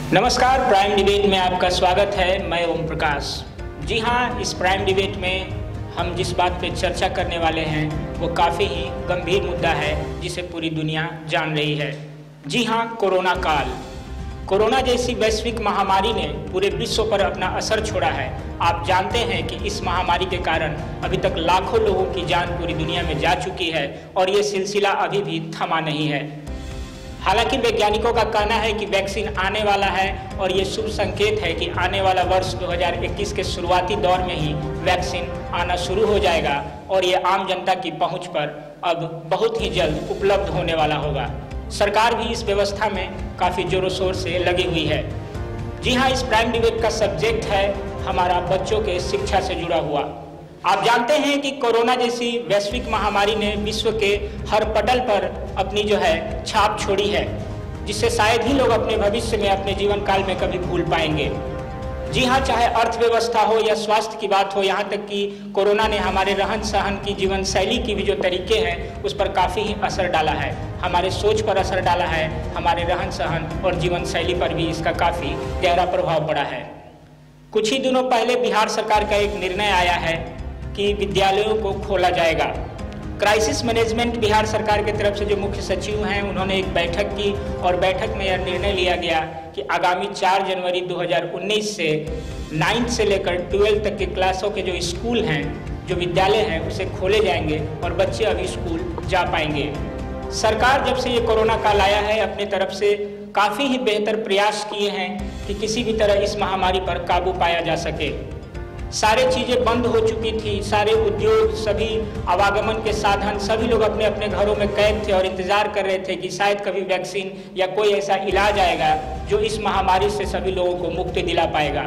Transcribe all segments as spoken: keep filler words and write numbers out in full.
नमस्कार, prime debate में आपका स्वागत है। मैं ओम प्रकाश। जी हाँ, इस प्राइम डिबेट में हम जिस बात पे चर्चा करने वाले हैं वो काफ़ी ही गंभीर मुद्दा है जिसे पूरी दुनिया जान रही है। जी हाँ, कोरोना काल। कोरोना जैसी वैश्विक महामारी ने पूरे विश्व पर अपना असर छोड़ा है। आप जानते हैं कि इस महामारी के कारण अभी तक लाखों लोगों की जान पूरी दुनिया में जा चुकी है और ये सिलसिला अभी भी थमा नहीं है। हालांकि वैज्ञानिकों का कहना है कि वैक्सीन आने वाला है और ये शुभ संकेत है कि आने वाला वर्ष दो हज़ार इक्कीस के शुरुआती दौर में ही वैक्सीन आना शुरू हो जाएगा और ये आम जनता की पहुंच पर अब बहुत ही जल्द उपलब्ध होने वाला होगा। सरकार भी इस व्यवस्था में काफ़ी जोरों शोर से लगी हुई है। जी हाँ, इस प्राइम डिबेट का सब्जेक्ट है हमारा बच्चों के शिक्षा से जुड़ा हुआ। आप जानते हैं कि कोरोना जैसी वैश्विक महामारी ने विश्व के हर पटल पर अपनी जो है छाप छोड़ी है, जिससे शायद ही लोग अपने भविष्य में अपने जीवन काल में कभी भूल पाएंगे। जी हाँ, चाहे अर्थव्यवस्था हो या स्वास्थ्य की बात हो, यहाँ तक कि कोरोना ने हमारे रहन सहन की, जीवन शैली की भी जो तरीके हैं उस पर काफ़ी ही असर डाला है। हमारे सोच पर असर डाला है, हमारे रहन सहन और जीवन शैली पर भी इसका काफ़ी गहरा प्रभाव पड़ा है। कुछ ही दिनों पहले बिहार सरकार का एक निर्णय आया है कि विद्यालयों को खोला जाएगा। क्राइसिस मैनेजमेंट बिहार सरकार की तरफ से जो मुख्य सचिव हैं उन्होंने एक बैठक की और बैठक में यह निर्णय लिया गया कि आगामी चार जनवरी दो हज़ार उन्नीस से नाइन्थ से लेकर ट्वेल्थ तक के क्लासों के जो स्कूल हैं, जो विद्यालय हैं, उसे खोले जाएंगे और बच्चे अभी स्कूल जा पाएंगे। सरकार जब से ये कोरोना काल आया है अपने तरफ से काफ़ी ही बेहतर प्रयास किए हैं कि किसी भी तरह इस महामारी पर काबू पाया जा सके। सारे चीज़ें बंद हो चुकी थी, सारे उद्योग, सभी आवागमन के साधन, सभी लोग अपने अपने घरों में कैद थे और इंतज़ार कर रहे थे कि शायद कभी वैक्सीन या कोई ऐसा इलाज आएगा जो इस महामारी से सभी लोगों को मुक्ति दिला पाएगा।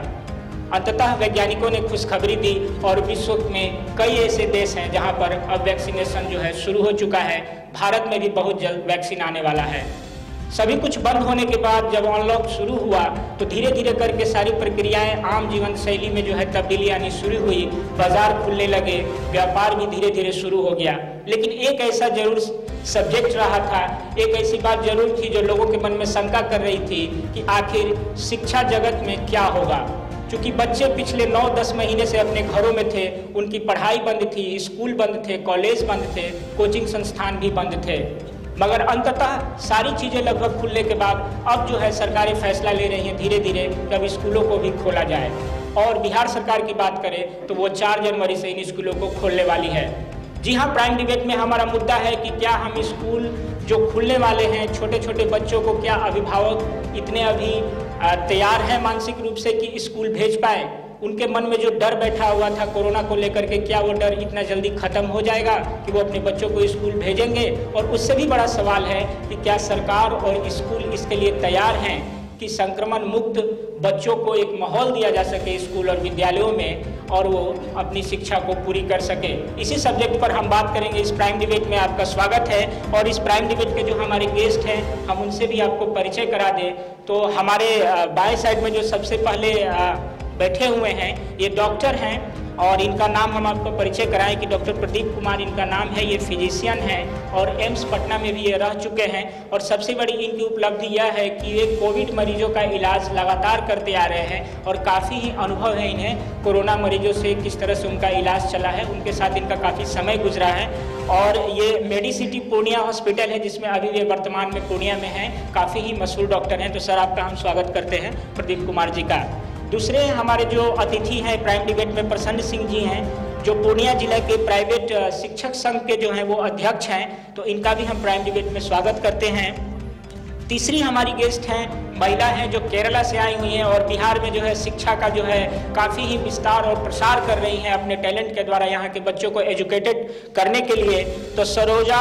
अंततः वैज्ञानिकों ने खुशखबरी दी और विश्व में कई ऐसे देश हैं जहां पर अब वैक्सीनेशन जो है शुरू हो चुका है। भारत में भी बहुत जल्द वैक्सीन आने वाला है। सभी कुछ बंद होने के बाद जब अनलॉक शुरू हुआ तो धीरे धीरे करके सारी प्रक्रियाएं आम जीवन शैली में जो है तब्दीली आनी शुरू हुई। बाजार खुलने लगे, व्यापार भी धीरे धीरे शुरू हो गया। लेकिन एक ऐसा जरूर सब्जेक्ट रहा था, एक ऐसी बात जरूर थी जो लोगों के मन में शंका कर रही थी कि आखिर शिक्षा जगत में क्या होगा। क्योंकि बच्चे पिछले नौ दस महीने से अपने घरों में थे, उनकी पढ़ाई बंद थी, स्कूल बंद थे, कॉलेज बंद थे, कोचिंग संस्थान भी बंद थे। मगर अंततः सारी चीज़ें लगभग खुलने के बाद अब जो है सरकारें फैसला ले रही हैं धीरे धीरे कि अब स्कूलों को भी खोला जाए। और बिहार सरकार की बात करें तो वो चार जनवरी से इन स्कूलों को खोलने वाली है। जी हाँ, प्राइम डिबेट में हमारा मुद्दा है कि क्या हम स्कूल जो खुलने वाले हैं, छोटे छोटे बच्चों को क्या अभिभावक इतने अभी तैयार हैं मानसिक रूप से कि स्कूल भेज पाए। उनके मन में जो डर बैठा हुआ था कोरोना को लेकर के, क्या वो डर इतना जल्दी खत्म हो जाएगा कि वो अपने बच्चों को स्कूल भेजेंगे। और उससे भी बड़ा सवाल है कि क्या सरकार और स्कूल इसके लिए तैयार हैं कि संक्रमण मुक्त बच्चों को एक माहौल दिया जा सके स्कूल और विद्यालयों में और वो अपनी शिक्षा को पूरी कर सके। इसी सब्जेक्ट पर हम बात करेंगे। इस प्राइम डिबेट में आपका स्वागत है और इस प्राइम डिबेट के जो हमारे गेस्ट हैं हम उनसे भी आपको परिचय करा दें। तो हमारे बाएं साइड में जो सबसे पहले बैठे हुए हैं ये डॉक्टर हैं और इनका नाम हम आपको परिचय कराएं कि डॉक्टर प्रदीप कुमार इनका नाम है। ये फिजिशियन हैं और एम्स पटना में भी ये रह चुके हैं। और सबसे बड़ी इनकी उपलब्धि यह है कि ये कोविड मरीजों का इलाज लगातार करते आ रहे हैं और काफ़ी ही अनुभव है इन्हें कोरोना मरीजों से, किस तरह से उनका इलाज चला है, उनके साथ इनका काफ़ी समय गुजरा है। और ये मेडिसिटी पूर्णिया हॉस्पिटल है जिसमें अभी वे वर्तमान में पूर्णिया में हैं, काफ़ी ही मशहूर डॉक्टर हैं। तो सर, आपका हम स्वागत करते हैं प्रदीप कुमार जी का। दूसरे हमारे जो अतिथि हैं प्राइम डिबेट में प्रसन्न सिंह जी हैं, जो पूर्णिया जिला के प्राइवेट शिक्षक संघ के जो हैं वो अध्यक्ष हैं। तो इनका भी हम प्राइम डिबेट में स्वागत करते हैं। तीसरी हमारी गेस्ट हैं, महिला हैं जो केरला से आई हुई हैं और बिहार में जो है शिक्षा का जो है काफ़ी ही विस्तार और प्रसार कर रही हैं अपने टैलेंट के द्वारा यहाँ के बच्चों को एजुकेटेड करने के लिए। तो सरोजा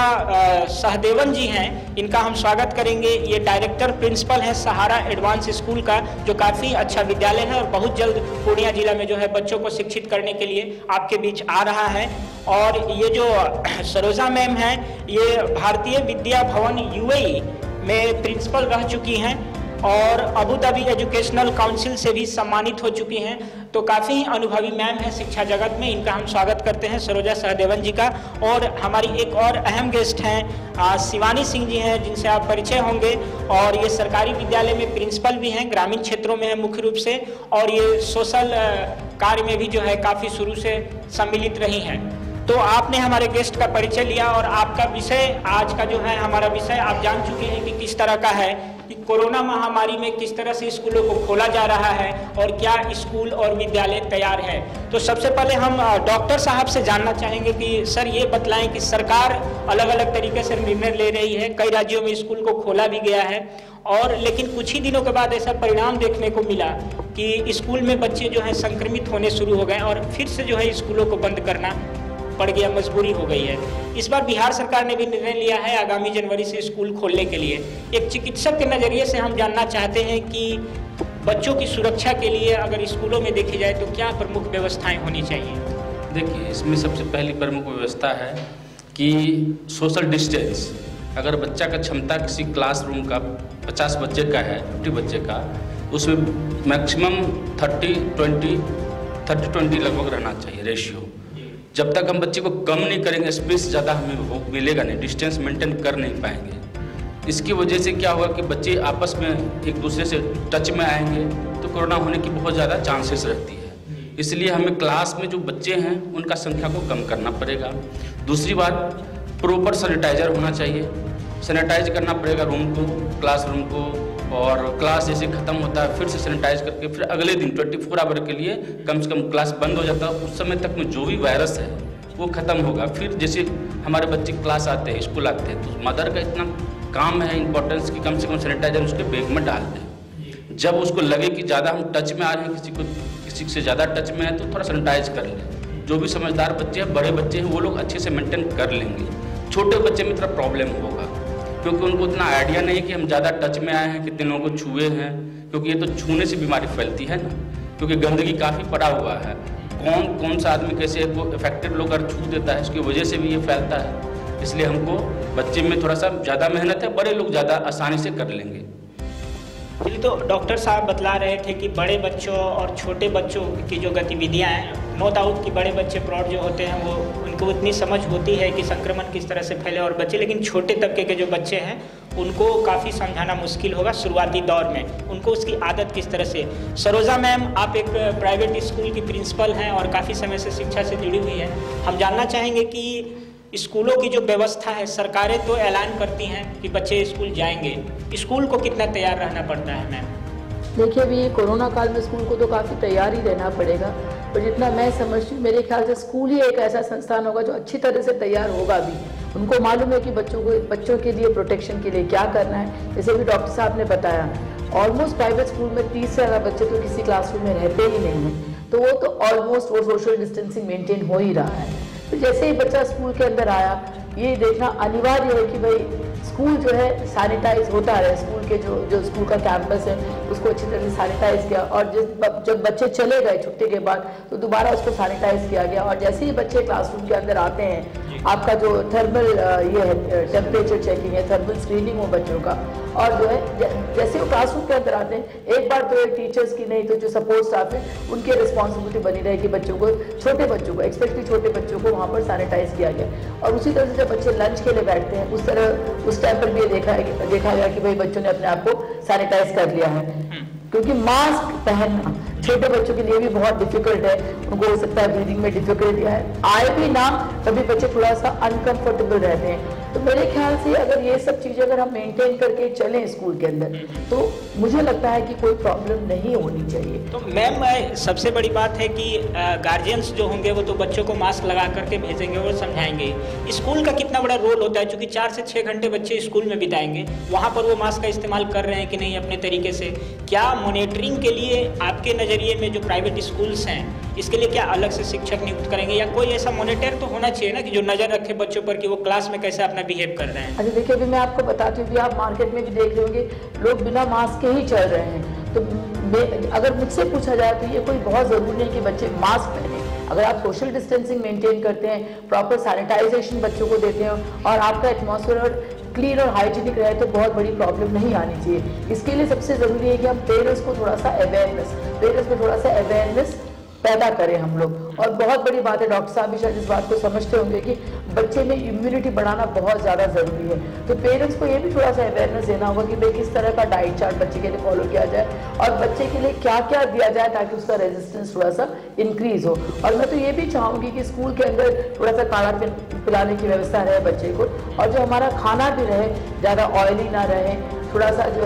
सहदेवन जी हैं, इनका हम स्वागत करेंगे। ये डायरेक्टर प्रिंसिपल है सहारा एडवांस स्कूल का, जो काफ़ी अच्छा विद्यालय है और बहुत जल्द पूर्णिया जिला में जो है बच्चों को शिक्षित करने के लिए आपके बीच आ रहा है। और ये जो सरोजा मैम हैं ये भारतीय विद्या भवन यूएई में प्रिंसिपल रह चुकी हैं और अबू धाबी एजुकेशनल काउंसिल से भी सम्मानित हो चुकी हैं। तो काफ़ी अनुभवी मैम है शिक्षा जगत में, इनका हम स्वागत करते हैं सरोजा सहदेवन जी का। और हमारी एक और अहम गेस्ट हैं शिवानी सिंह जी हैं, जिनसे आप परिचय होंगे। और ये सरकारी विद्यालय में प्रिंसिपल भी हैं, ग्रामीण क्षेत्रों में है मुख्य रूप से, और ये सोशल कार्य में भी जो है काफ़ी शुरू से सम्मिलित रही हैं। तो आपने हमारे गेस्ट का परिचय लिया और आपका विषय आज का जो है हमारा विषय आप जान चुके हैं कि किस तरह का है कि कोरोना महामारी में किस तरह से स्कूलों को खोला जा रहा है और क्या स्कूल और विद्यालय तैयार है। तो सबसे पहले हम डॉक्टर साहब से जानना चाहेंगे कि सर ये बतलाएं कि सरकार अलग अलग तरीके से निर्णय ले रही है, कई राज्यों में स्कूल को खोला भी गया है, और लेकिन कुछ ही दिनों के बाद ऐसा परिणाम देखने को मिला कि स्कूल में बच्चे जो है संक्रमित होने शुरू हो गए और फिर से जो है स्कूलों को बंद करना पड़ गया, मजबूरी हो गई है। इस बार बिहार सरकार ने भी निर्णय लिया है आगामी जनवरी से स्कूल खोलने के लिए। एक चिकित्सक के नज़रिए से हम जानना चाहते हैं कि बच्चों की सुरक्षा के लिए अगर स्कूलों में देखी जाए तो क्या प्रमुख व्यवस्थाएं होनी चाहिए? देखिए, इसमें सबसे पहली प्रमुख व्यवस्था है कि सोशल डिस्टेंस। अगर बच्चा का क्षमता किसी क्लासरूम का पचास बच्चे का है, पचास बच्चे का, उसमें maximum thirty twenty thirty twenty लगभग रहना चाहिए रेशियो। जब तक हम बच्चे को कम नहीं करेंगे, स्पेस ज़्यादा हमें वो मिलेगा नहीं, डिस्टेंस मेंटेन कर नहीं पाएंगे। इसकी वजह से क्या होगा कि बच्चे आपस में एक दूसरे से टच में आएंगे तो कोरोना होने की बहुत ज़्यादा चांसेस रहती है। इसलिए हमें क्लास में जो बच्चे हैं उनका संख्या को कम करना पड़ेगा। दूसरी बात, प्रॉपर सैनिटाइजर होना चाहिए, सैनिटाइज करना पड़ेगा रूम को, क्लासरूम को, और क्लास जैसे ख़त्म होता है फिर से सैनिटाइज करके फिर अगले दिन चौबीस आवर के लिए कम से कम क्लास बंद हो जाता है। उस समय तक में जो भी वायरस है वो ख़त्म होगा। फिर जैसे हमारे बच्चे क्लास आते हैं, स्कूल आते हैं, तो मदर का इतना काम है, इंपॉर्टेंस कि कम से कम सैनिटाइजर उसके बैग में डाल दें। जब उसको लगे कि ज़्यादा हम टच में आ रहे हैं, किसी को किसी से ज़्यादा टच में है, तो थोड़ा सैनिटाइज कर लें। जो भी समझदार बच्चे हैं, बड़े बच्चे हैं, वो लोग अच्छे से मेंटेन कर लेंगे। छोटे बच्चे में थोड़ा प्रॉब्लम होगा क्योंकि उनको उतना आइडिया नहीं है कि हम ज़्यादा टच में आए हैं, कितने लोगों को छुए हैं, क्योंकि ये तो छूने से बीमारी फैलती है ना, क्योंकि गंदगी काफ़ी पड़ा हुआ है। कौन कौन सा आदमी कैसे वो इफेक्टेड लोग अगर छू देता है, उसकी वजह से भी ये फैलता है। इसलिए हमको बच्चे में थोड़ा सा ज़्यादा मेहनत है, बड़े लोग ज़्यादा आसानी से कर लेंगे। चलिए, तो डॉक्टर साहब बतला रहे थे कि बड़े बच्चों और छोटे बच्चों की जो गतिविधियां हैं, नो डाउट कि बड़े बच्चे प्रौढ़ जो होते हैं वो उनको उतनी समझ होती है कि संक्रमण किस तरह से फैले और बच्चे, लेकिन छोटे तबके के जो बच्चे हैं उनको काफ़ी समझाना मुश्किल होगा शुरुआती दौर में, उनको उसकी आदत किस तरह से। सरोजा मैम, आप एक प्राइवेट स्कूल की प्रिंसिपल हैं और काफ़ी समय से शिक्षा से जुड़ी हुई हैं। हम जानना चाहेंगे कि स्कूलों की जो व्यवस्था है, सरकारें तो ऐलान करती हैं कि बच्चे स्कूल जाएंगे, स्कूल को कितना तैयार रहना पड़ता है मैम? देखिए, अभी कोरोना काल में स्कूल को तो काफ़ी तैयार ही रहना पड़ेगा, पर जितना मैं समझती हूँ मेरे ख्याल से स्कूल ही एक ऐसा संस्थान होगा जो अच्छी तरह से तैयार होगा भी। उनको मालूम है कि बच्चों को बच्चों के लिए प्रोटेक्शन के लिए क्या करना है। जैसे भी डॉक्टर साहब ने बताया, ऑलमोस्ट प्राइवेट स्कूल में तीस से ज़्यादा बच्चे तो किसी क्लासरूम में रहते ही नहीं हैं, तो वो तो ऑलमोस्ट वो सोशल डिस्टेंसिंग मेंटेन हो ही रहा है। तो जैसे ही बच्चा स्कूल के अंदर आया, ये देखना अनिवार्य है कि भाई स्कूल जो है सैनिटाइज होता रहे, स्कूल के जो जो स्कूल का कैंपस है उसको अच्छी तरह से सैनिटाइज किया, और जिस जब बच्चे चले गए छुट्टी के बाद तो दोबारा उसको सैनिटाइज किया गया। और जैसे ही बच्चे क्लासरूम के अंदर आते हैं, आपका जो थर्मल ये है टेम्परेचर चेकिंग है, थर्मल स्क्रीनिंग हो बच्चों का, और जो है जैसे वो क्लासरूम के अंदर आते हैं, एक बार तो टीचर्स की नहीं तो जो सपोर्ट स्टाफ है उनकी रिस्पॉन्सिबिलिटी बनी रहे कि बच्चों को, छोटे बच्चों को, स्पेशली छोटे बच्चों को वहाँ पर सैनिटाइज किया गया। और उसी तरह से जब बच्चे लंच के लिए बैठते हैं, उस तरह उस टाइम पर भी ये देखा है देखा गया कि भाई बच्चों ने अपने आप को सैनिटाइज कर लिया है, क्योंकि मास्क पहनना छोटे बच्चों के लिए भी बहुत डिफिकल्ट है। उनको हो सकता है ब्रीदिंग में डिफिकल्टी है, आए भी ना तभी बच्चे थोड़ा सा अनकंफर्टेबल रहते हैं। तो मेरे ख्याल से अगर ये सब चीज़ें अगर हम मेंटेन करके चलें स्कूल के अंदर, तो मुझे लगता है कि कोई प्रॉब्लम नहीं होनी चाहिए। तो मैम, सबसे बड़ी बात है कि गार्जियंस जो होंगे वो तो बच्चों को मास्क लगा करके भेजेंगे और समझाएंगे। स्कूल का कितना बड़ा रोल होता है, क्योंकि चार से छः घंटे बच्चे स्कूल में बिताएंगे, वहाँ पर वो मास्क का इस्तेमाल कर रहे हैं कि नहीं अपने तरीके से। क्या मॉनिटरिंग के लिए आपके नज़रिए में जो प्राइवेट स्कूल्स हैं, इसके लिए क्या अलग से शिक्षक नियुक्त करेंगे, या कोई ऐसा मॉनिटर तो होना चाहिए ना कि जो नज़र रखे बच्चों पर कि वो क्लास में कैसे अपना बिहेव कर रहे हैं? अच्छा देखिए, अभी मैं आपको बताती हूँ कि आप मार्केट में भी देख रहे होंगे लोग बिना मास्क के ही चल रहे हैं। तो अगर मुझसे पूछा जाए तो ये कोई बहुत ज़रूरी नहीं कि बच्चे मास्क पहने। अगर आप सोशल डिस्टेंसिंग मेंटेन करते हैं, प्रॉपर सैनिटाइजेशन बच्चों को देते हैं, और आपका एटमॉस्फेयर क्लीन और हाइजीनिक रहे तो बहुत बड़ी प्रॉब्लम नहीं आनी चाहिए। इसके लिए सबसे ज़रूरी है कि हम पेरेंट्स को थोड़ा सा अवेयरनेस पेरेंट्स में थोड़ा सा अवेयरनेस पैदा करें हम लोग। और बहुत बड़ी बात है, डॉक्टर साहब भी शायद इस बात को समझते होंगे कि बच्चे में इम्यूनिटी बढ़ाना बहुत ज़्यादा ज़रूरी है। तो पेरेंट्स को ये भी थोड़ा सा अवेयरनेस देना होगा कि भाई किस तरह का डाइट चार्ट बच्चे के लिए फॉलो किया जाए और बच्चे के लिए क्या क्या दिया जाए ताकि उसका रेजिस्टेंस थोड़ा सा इंक्रीज हो। और मैं तो ये भी चाहूँगी कि स्कूल के अंदर थोड़ा सा काढ़ा पिलाने की व्यवस्था रहे बच्चे को, और जो हमारा खाना भी रहे ज़्यादा ऑयली ना रहे, थोड़ा सा जो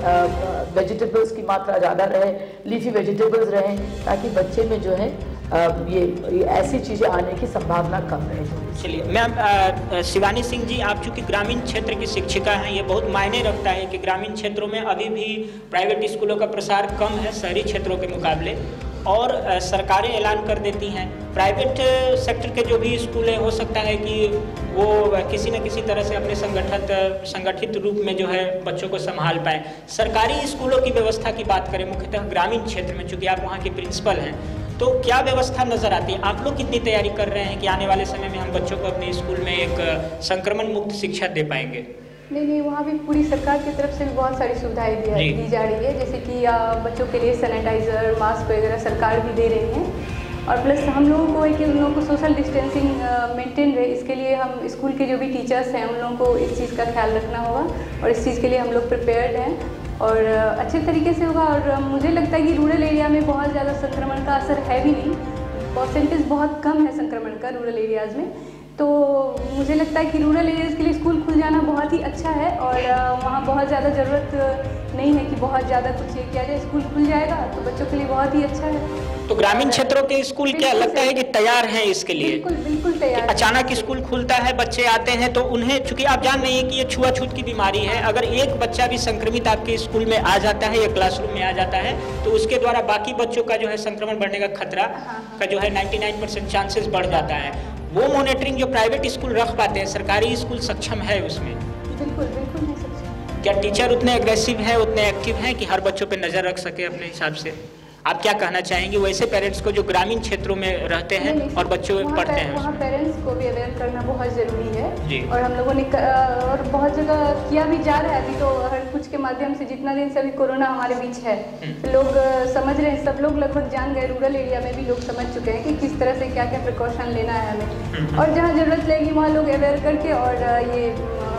है वेजिटेबल्स की मात्रा ज़्यादा रहे, लीफी वेजिटेबल्स रहें, ताकि बच्चे में जो है आ, ये, ये ऐसी चीज़ें आने की संभावना कम रहे। चलिए मैम, शिवानी सिंह जी, आप चूँकि ग्रामीण क्षेत्र की शिक्षिका हैं, ये बहुत मायने रखता है कि ग्रामीण क्षेत्रों में अभी भी प्राइवेट स्कूलों का प्रसार कम है शहरी क्षेत्रों के मुकाबले, और सरकारें ऐलान कर देती हैं प्राइवेट सेक्टर के जो भी स्कूल हैं हो सकता है कि वो किसी न किसी तरह से अपने संगठित संगठित रूप में जो है बच्चों को संभाल पाए। सरकारी स्कूलों की व्यवस्था की बात करें मुख्यतः ग्रामीण क्षेत्र में, चूँकि आप वहाँ के प्रिंसिपल हैं, तो क्या व्यवस्था नज़र आती है? आप लोग कितनी तैयारी कर रहे हैं कि आने वाले समय में हम बच्चों को अपने स्कूल में एक संक्रमण मुक्त शिक्षा दे पाएंगे? नहीं नहीं, वहाँ भी पूरी सरकार की तरफ से भी बहुत सारी सुविधाएं दी, दी जा रही है, जैसे कि बच्चों के लिए सैनिटाइज़र, मास्क वगैरह सरकार भी दे रही है। और प्लस हम लोगों को है कि उन लोगों को सोशल डिस्टेंसिंग मेंटेन रहे, इसके लिए हम स्कूल के जो भी टीचर्स हैं उन लोगों को इस चीज़ का ख्याल रखना होगा, और इस चीज़ के लिए हम लोग प्रिपेयर्ड हैं और अच्छे तरीके से होगा। और मुझे लगता है कि रूरल एरिया में बहुत ज़्यादा संक्रमण का असर है भी नहीं, परसेंटेज बहुत कम है संक्रमण का रूरल एरियाज़ में। तो मुझे लगता है कि रूरल एरियाज़ के लिए स्कूल खुल जाना बहुत ही अच्छा है, और वहाँ बहुत ज़्यादा ज़रूरत नहीं है कि बहुत ज़्यादा कुछ ये किया जाए। स्कूल खुल जाएगा तो बच्चों के लिए बहुत ही अच्छा है। तो ग्रामीण क्षेत्रों के स्कूल क्या लगता है कि तैयार हैं इसके लिए? बिल्कुल बिल्कुल तैयार। अचानक स्कूल खुलता है, बच्चे आते हैं, तो उन्हें, चूंकि आप जान रही हैं कि ये छुआछूत की बीमारी है, अगर एक बच्चा भी संक्रमित आपके स्कूल में आ जाता है या क्लासरूम में आ जाता है तो उसके द्वारा बाकी बच्चों का जो है संक्रमण बढ़ने का खतरा का जो है निन्यानवे परसेंट चांसेस बढ़ जाता है। वो मॉनिटरिंग जो प्राइवेट स्कूल रख पाते हैं, सरकारी स्कूल सक्षम है उसमें? बिल्कुल बिल्कुल नहीं सक्षम। क्या टीचर उतने एग्रेसिव हैं, उतने एक्टिव हैं कि हर बच्चों पे नज़र रख सके अपने हिसाब से? आप क्या कहना चाहेंगे वैसे पेरेंट्स को जो ग्रामीण क्षेत्रों में रहते हैं और बच्चों पढ़ते हैं? वहाँ पेरेंट्स को भी अवेयर करना बहुत ज़रूरी है जी। और हम लोगों ने और बहुत जगह किया भी जा रहा है अभी तो, हर कुछ के माध्यम से जितना दिन से अभी कोरोना हमारे बीच है तो लोग समझ रहे हैं, सब लोग लगभग जान गए। रूरल एरिया में भी लोग समझ चुके हैं कि किस तरह से क्या क्या प्रिकॉशन लेना है हमें, और जहाँ ज़रूरत लगेगी वहाँ लोग अवेयर करके, और ये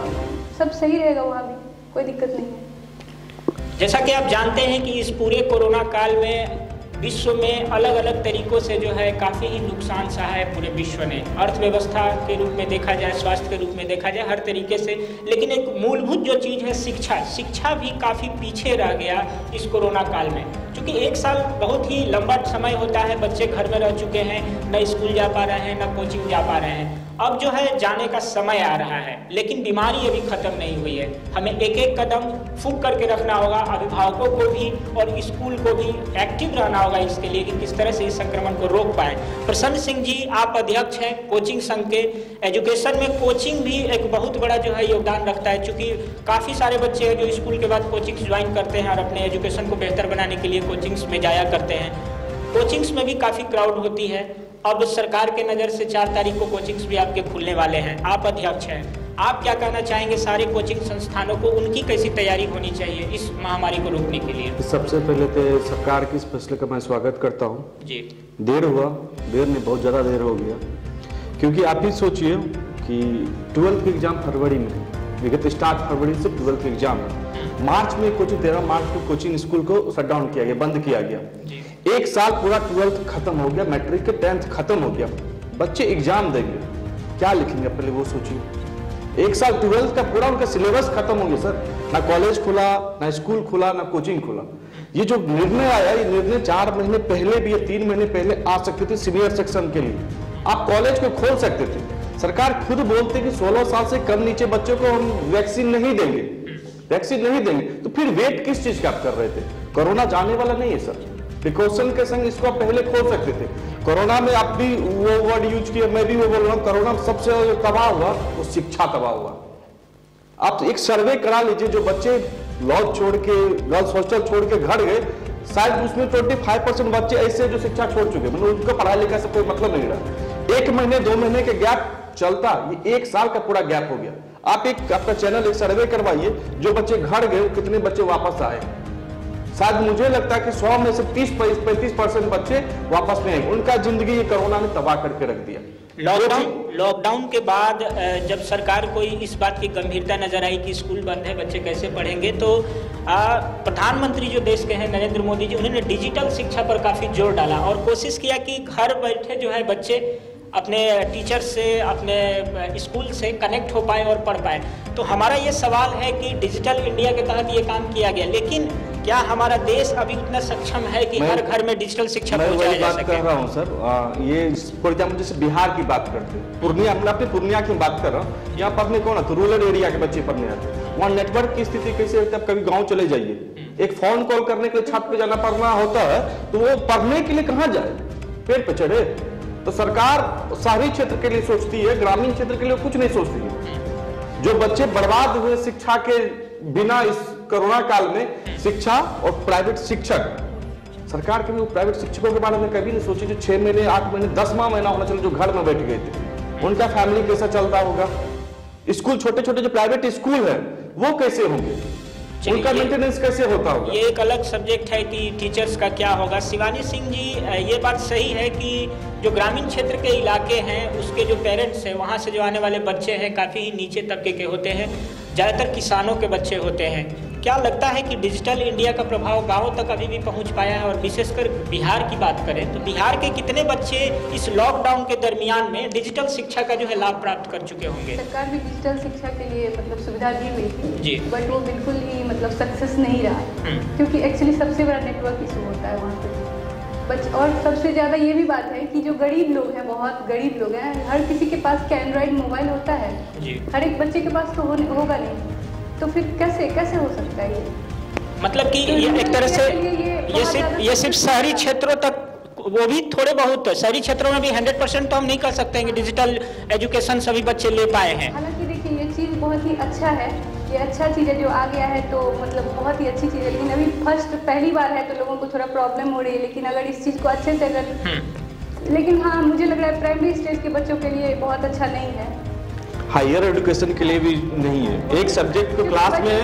सब सही रहेगा, वहाँ भी कोई दिक्कत नहीं है। जैसा कि आप जानते हैं कि इस पूरे कोरोना काल में विश्व में अलग अलग तरीकों से जो है काफ़ी ही नुकसान सहा है पूरे विश्व ने, अर्थव्यवस्था के रूप में देखा जाए, स्वास्थ्य के रूप में देखा जाए, हर तरीके से। लेकिन एक मूलभूत जो चीज़ है शिक्षा, शिक्षा भी काफ़ी पीछे रह गया इस कोरोना काल में, क्योंकि एक साल बहुत ही लंबा समय होता है, बच्चे घर में रह चुके हैं, न स्कूल जा पा रहे हैं, न कोचिंग जा पा रहे हैं। अब जो है जाने का समय आ रहा है, लेकिन बीमारी अभी खत्म नहीं हुई है। हमें एक एक कदम फूंक करके रखना होगा, अभिभावकों को भी और स्कूल को भी एक्टिव रहना होगा इसके लिए कि किस तरह से इस संक्रमण को रोक पाए। प्रसन्न सिंह जी, आप अध्यक्ष हैं कोचिंग संघ के। एजुकेशन में कोचिंग भी एक बहुत बड़ा जो है योगदान रखता है, क्योंकि काफ़ी सारे बच्चे हैं जो स्कूल के बाद कोचिंग्स ज्वाइन करते हैं और अपने एजुकेशन को बेहतर बनाने के लिए कोचिंग्स में जाया करते हैं। कोचिंग्स में भी काफ़ी क्राउड होती है। अब सरकार के नज़र से चार तारीख को कोचिंग्स भी आपके खुलने वाले हैं, आप अध्यक्ष हैं, आप क्या कहना चाहेंगे सारे कोचिंग संस्थानों को, उनकी कैसी तैयारी होनी चाहिए इस महामारी को रोकने के लिए? सबसे पहले तो सरकार की इस फैसले का मैं स्वागत करता हूँ जी। देर हुआ, देर नहीं, बहुत ज़्यादा देर हो गया, क्योंकि आप ही सोचिए कि ट्वेल्थ एग्जाम फरवरी में, विगत स्टार्ट फरवरी से ट्वेल्थ एग्जाम है, मार्च में कोचिंग तेरह मार्च को कोचिंग स्कूल को शट डाउन किया गया, बंद किया गया। एक साल पूरा ट्वेल्थ खत्म हो गया, मैट्रिक के टेंथ खत्म हो गया, बच्चे एग्जाम देंगे, क्या लिखेंगे पहले वो सोचिए। एक साल ट्वेल्थ का पूरा उनका सिलेबस खत्म हो गया सर, ना कॉलेज खुला, ना स्कूल खुला, ना कोचिंग खुला। ये जो निर्णय आया, ये निर्णय चार महीने पहले भी या तीन महीने पहले आ सकते थे सीनियर सेक्शन के लिए, आप कॉलेज को खोल सकते थे। सरकार खुद बोलते कि सोलह साल से कम नीचे बच्चों को हम वैक्सीन नहीं देंगे, वैक्सीन नहीं देंगे, तो फिर वेट किस चीज का आप कर रहे थे? कोरोना जाने वाला नहीं है सर, प्रिकॉशन के संग इसको आप पहले खोल सकते थे। कोरोना में आप भी वो वर्ड यूज किया, मैं भी वो बोल रहा हूँ, कोरोना में सबसे तबाह हुआ वो शिक्षा तबाह हुआ। आप एक सर्वे करा लीजिए, जो बच्चे लॉज छोड़ के, गर्ल्स हॉस्टल छोड़ के घर गए, शायद उसमें पच्चीस परसेंट बच्चे ऐसे जो शिक्षा छोड़ चुके, मतलब उनका पढ़ाई लिखाई से कोई मतलब नहीं रहा। एक महीने दो महीने के गैप चलता, ये एक साल का पूरा गैप हो गया। आप एक आपका चैनल एक सर्वे करवाइए, जो बच्चे घर गए कितने बच्चे वापस आए। शायद मुझे लगता है कि सौ में से तीस पैंतीस परसेंट बच्चे वापस नहीं आए। उनका जिंदगी ये कोरोना ने तबाह करके रख दिया। लॉकडाउन लॉकडाउन के बाद जब सरकार को इस बात की गंभीरता नजर आई कि स्कूल बंद है, बच्चे कैसे पढ़ेंगे, तो प्रधानमंत्री जो देश के हैं नरेंद्र मोदी जी, उन्होंने डिजिटल शिक्षा पर काफ़ी जोर डाला और कोशिश किया कि घर बैठे जो है बच्चे अपने टीचर से, अपने स्कूल से कनेक्ट हो पाए और पढ़ पाए। तो हमारा ये सवाल है कि डिजिटल इंडिया के तहत ये काम किया गया, लेकिन क्या हमारा देश अभी उतना सक्षम है कि हर घर में डिजिटल शिक्षा पहुंचाया जा सके? मैं कर रहा हूँ सर, आ, ये फॉर एग्जाम्पल जैसे बिहार की बात करते हैं, पूर्णिया, मैं अपने पूर्णिया की बात कर रहा हूँ। यहाँ पढ़ने कौन है, तो रूरल एरिया के बच्चे पढ़ने आते हैं। वहाँ नेटवर्क की स्थिति कैसे होती है? आप कभी गाँव चले जाइए, एक फोन कॉल करने के लिए छत पे जाना पड़ना होता है, तो वो पढ़ने के लिए कहाँ जाए, पेड़ पे चढ़े? तो सरकार शहरी क्षेत्र के लिए सोचती है, ग्रामीण क्षेत्र के लिए कुछ नहीं सोचती है। जो बच्चे बर्बाद हुए शिक्षा के बिना इस कोरोना काल में, शिक्षा और प्राइवेट शिक्षक, सरकार के भी प्राइवेट शिक्षकों के बारे में कभी नहीं सोची, जो छह महीने आठ महीने दसवां महीना होना चाहिए जो घर में बैठ गए थे, उनका फैमिली कैसा चलता होगा? स्कूल, छोटे छोटे जो प्राइवेट स्कूल है वो कैसे होंगे, उनका मेंटेनेंस कैसे होता होगा? ये एक अलग सब्जेक्ट है कि टीचर्स का क्या होगा। शिवानी सिंह जी, ये बात सही है कि जो ग्रामीण क्षेत्र के इलाके हैं उसके जो पेरेंट्स हैं, वहाँ से जो आने वाले बच्चे हैं काफ़ी ही नीचे तबके के होते हैं, ज़्यादातर किसानों के बच्चे होते हैं। क्या लगता है कि डिजिटल इंडिया का प्रभाव गाँव तक अभी भी पहुँच पाया है? और विशेषकर बिहार की बात करें तो बिहार के कितने बच्चे इस लॉकडाउन के दरमियान में डिजिटल शिक्षा का जो है लाभ प्राप्त कर चुके होंगे? सरकार भी डिजिटल शिक्षा के लिए मतलब सुविधा दी हुई थी जी, बट वो बिल्कुल ही मतलब सक्सेस नहीं रहा, क्योंकि एक्चुअली सबसे बड़ा नेटवर्क इशू होता है वहाँ पे बच। और सबसे ज़्यादा ये भी बात है कि जो गरीब लोग हैं, बहुत गरीब लोग हैं, हर किसी के पास क्या एंड्रॉइड मोबाइल होता है जी, हर एक बच्चे के पास तो हो, होगा नहीं, तो फिर कैसे कैसे हो सकता है ये? मतलब कि तो ये एक तरह से ये सिर्फ ये सिर्फ शहरी क्षेत्रों तक, वो भी थोड़े बहुत, शहरी क्षेत्रों में भी हंड्रेड परसेंट तो हम नहीं कर सकते हैं कि डिजिटल एजुकेशन सभी बच्चे ले पाए हैं। हालांकि देखिए ये चीज़ बहुत ही अच्छा है, ये अच्छा चीज़ है जो आ गया है, तो मतलब बहुत ही अच्छी चीज़ है, लेकिन अभी फर्स्ट पहली बार है तो लोगों को थोड़ा प्रॉब्लम हो रही है। लेकिन अगर इस चीज़ को अच्छे से अगर, लेकिन हाँ मुझे लग रहा है प्राइमरी स्टेज के बच्चों के लिए बहुत अच्छा नहीं है, हायर एजुकेशन के लिए भी नहीं है। एक सब्जेक्ट को क्लास में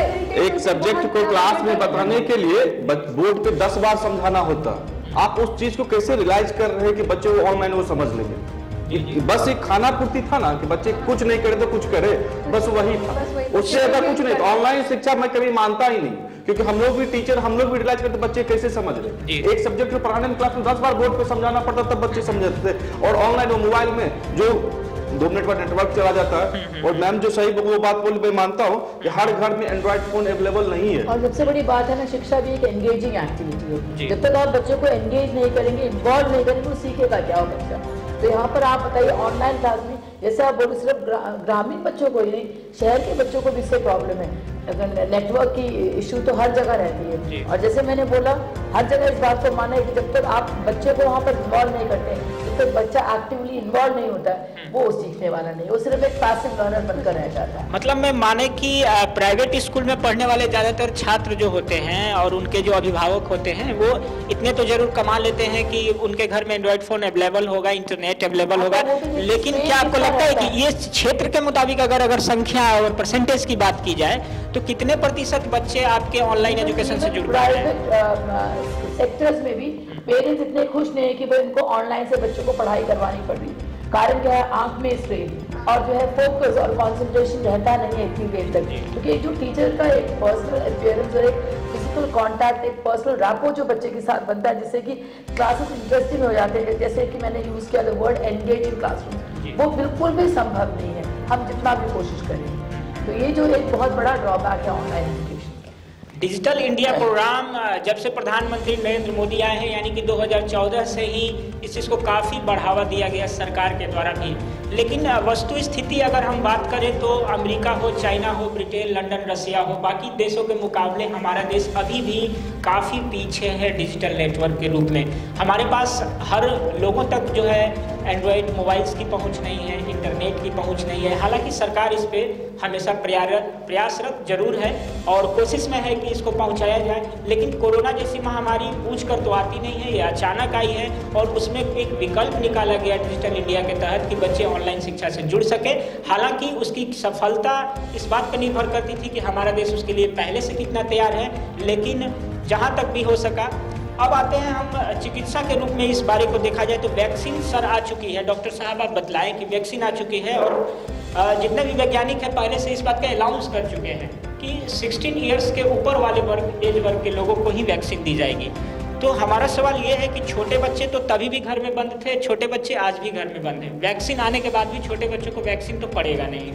एक सब्जेक्ट को क्लास में बताने के लिए बोर्ड पे दस बार समझाना होता। आप उस चीज को कैसे रियलाइज कर रहे हैं कि बच्चे वो ऑनलाइन वो समझ लेंगे? बस एक खाना पूर्ति था ना कि बच्चे कुछ नहीं करे तो कुछ करे, बस वही था, उससे ज्यादा कुछ नहीं। तो ऑनलाइन शिक्षा मैं कभी मानता ही नहीं, क्योंकि हम लोग भी टीचर, हम लोग भी रियलाइज करते बच्चे कैसे समझ रहे। एक सब्जेक्ट को पढ़ाने में क्लास में दस बार बोर्ड पे समझाना पड़ता तब बच्चे समझते थे, और ऑनलाइन वो मोबाइल में जो दो मिनट बाद नेटवर्क चला जाता है। और मैम जो सही वो बात बोली, मैं मानता हूँ कि हर घर में एंड्रॉइड फोन अवेलेबल नहीं है। और सबसे बड़ी बात है ना, शिक्षा भी एक एंगेजिंग एक्टिविटी है। जब तक आप बच्चों को एंगेज नहीं करेंगे, इन्वॉल्व नहीं करेंगे, तो सीखेगा क्या हो बच्चा? तो यहाँ पर आप बताइए ऑनलाइन क्लास में, जैसे आप बोले सिर्फ ग्रा, ग्रामीण बच्चों को ही नहीं, शहर के बच्चों को भी इससे प्रॉब्लम है। अगर नेटवर्क की इशू तो हर जगह रहती है, और जैसे मैंने बोला हर जगह इस बात को माना है कि जब तक आप बच्चे को वहाँ पर इन्वॉल्व नहीं करते, जब तक बच्चा एक्टिवली इन्वॉल्व नहीं होता है, वो सीखने वाला नहीं, वो सिर्फ एक पैसिव लर्नर बनकर रह जाता है। मतलब मैं माने कि प्राइवेट स्कूल में पढ़ने वाले ज़्यादातर छात्र जो होते हैं और उनके जो अभिभावक होते हैं, वो इतने तो जरूर कमा लेते हैं कि उनके घर में एंड्रॉइड फोन अवेलेबल होगा, इंटरनेट अवेलेबल होगा, लेकिन क्या आपको लगता है कि ये क्षेत्र के मुताबिक अगर अगर संख्या और परसेंटेज की बात की जाए तो कितने प्रतिशत बच्चे आपके ऑनलाइन एजुकेशन से जुड़ रहे हैं? सेक्टर्स में भी पेरेंट्स इतने खुश नहीं है कि भाई उनको ऑनलाइन से बच्चों को पढ़ाई करवानी पड़ रही है। कारण क्या है? आंख में स्ट्रेन और जो है फोकस और कंसंट्रेशन रहता नहीं है इतनी देर तक, क्योंकि एक जो टीचर का एक पर्सनल अपीयरेंस और एक फिजिकल कांटेक्ट, एक पर्सनल रैपो जो बच्चे के साथ बनता है, जिससे कि क्लासेस इंटरेस्टिंग हो जाते हैं, जैसे कि मैंने यूज किया द वर्ड एंगेजिंग क्लासरूम, वो बिल्कुल भी संभव नहीं है, हम जितना भी कोशिश करें। तो ये जो एक बहुत बड़ा ड्रॉबैक है online education. Digital India programme जब से प्रधानमंत्री नरेंद्र मोदी आए हैं, यानी कि दो हज़ार चौदह से ही इस चीज़ को काफ़ी बढ़ावा दिया गया सरकार के द्वारा भी। लेकिन वस्तु स्थिति अगर हम बात करें तो अमेरिका हो, चाइना हो, ब्रिटेन, लंदन, रसिया हो, बाकी देशों के मुकाबले हमारा देश अभी भी काफ़ी पीछे है डिजिटल नेटवर्क के रूप में। हमारे पास हर लोगों तक जो है एंड्रॉयड मोबाइल्स की पहुंच नहीं है, इंटरनेट की पहुंच नहीं है। हालांकि सरकार इस पे हमेशा प्रयासरत जरूर है और कोशिश में है कि इसको पहुंचाया जाए, लेकिन कोरोना जैसी महामारी पूछ कर तो आती नहीं है, ये अचानक आई है और उसमें एक विकल्प निकाला गया डिजिटल इंडिया के तहत कि बच्चे ऑनलाइन शिक्षा से जुड़ सके। हालांकि उसकी सफलता इस बात पर निर्भर करती थी कि हमारा देश उसके लिए पहले से कितना तैयार है, लेकिन जहाँ तक भी हो सका। अब आते हैं हम चिकित्सा के रूप में इस बारे को देखा जाए तो वैक्सीन सर आ चुकी है। डॉक्टर साहब आप बतलाएं कि वैक्सीन आ चुकी है और जितने भी वैज्ञानिक हैं पहले से इस बात का अनाउंस कर चुके हैं कि सोलह इयर्स के ऊपर वाले वर्ग एज वर्ग के लोगों को ही वैक्सीन दी जाएगी। तो हमारा सवाल ये है कि छोटे बच्चे तो तभी भी घर में बंद थे, छोटे बच्चे आज भी घर में बंद हैं, वैक्सीन आने के बाद भी छोटे बच्चों को वैक्सीन तो पड़ेगा नहीं।